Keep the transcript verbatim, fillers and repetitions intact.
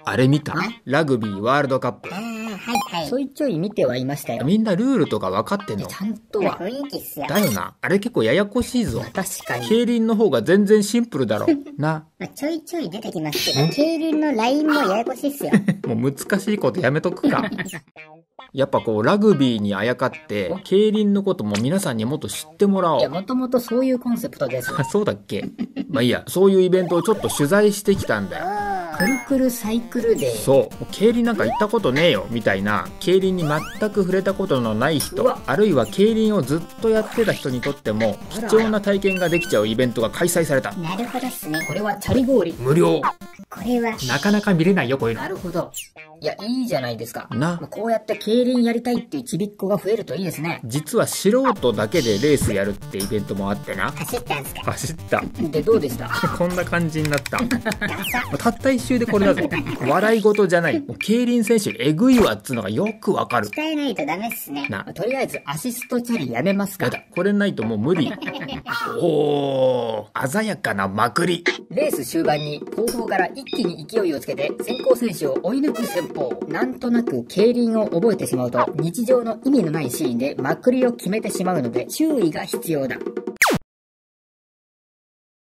あれ見た？ラグビーワールドカップ。 ああ、はいはい。ちょいちょい見てはいましたよ。 みんなルールとか分かってんの？ ちゃんとは。雰囲気っすよ。 だよな。あれ結構ややこしいぞ。 確かに。 競輪の方が全然シンプルだろ。な。 まあ、ちょいちょい出てきますけど、競輪のラインもややこしいっすよ。 もう難しいことやめとくか。やっぱこうラグビーにあやかって競輪のことも皆さんにもっと知ってもらおう。 いや、もともとそういうコンセプトです。 あ、そうだっけ？まあいいや、そういうイベントをちょっと取材してきたんだよ。 くるくるサイクルデー。 そう、競輪なんか行ったことねえよみたいな、競輪に全く触れたことのない人、あるいは競輪をずっとやってた人にとっても貴重な体験ができちゃうイベントが開催された。 なるほどっすね。これはチャリ氷無料。 これはなかなか見れないよ、こういうの。 なるほど。いや、いいじゃないですか。 な、 こうやって競輪やりたいっていうちびっ子が増えるといいですね。 実は素人だけでレースやるってイベントもあってな。 走ったんすか？ 走った。 で、どうでした？ こんな感じになった。たった一周でこれだぞ。笑い事じゃない。もう競輪選手えぐいわっつうのがよくわかる。 鍛えないとダメっすね。 な、 とりあえずアシストチャリやめますか？ やだ、これないともう無理。おー、鮮やかなまくり。 レース終盤に後方から一気に勢いをつけて先行選手を追い抜く戦法。なんとなく競輪を覚えてしまうと日常の意味のないシーンでまくりを決めてしまうので注意が必要だ。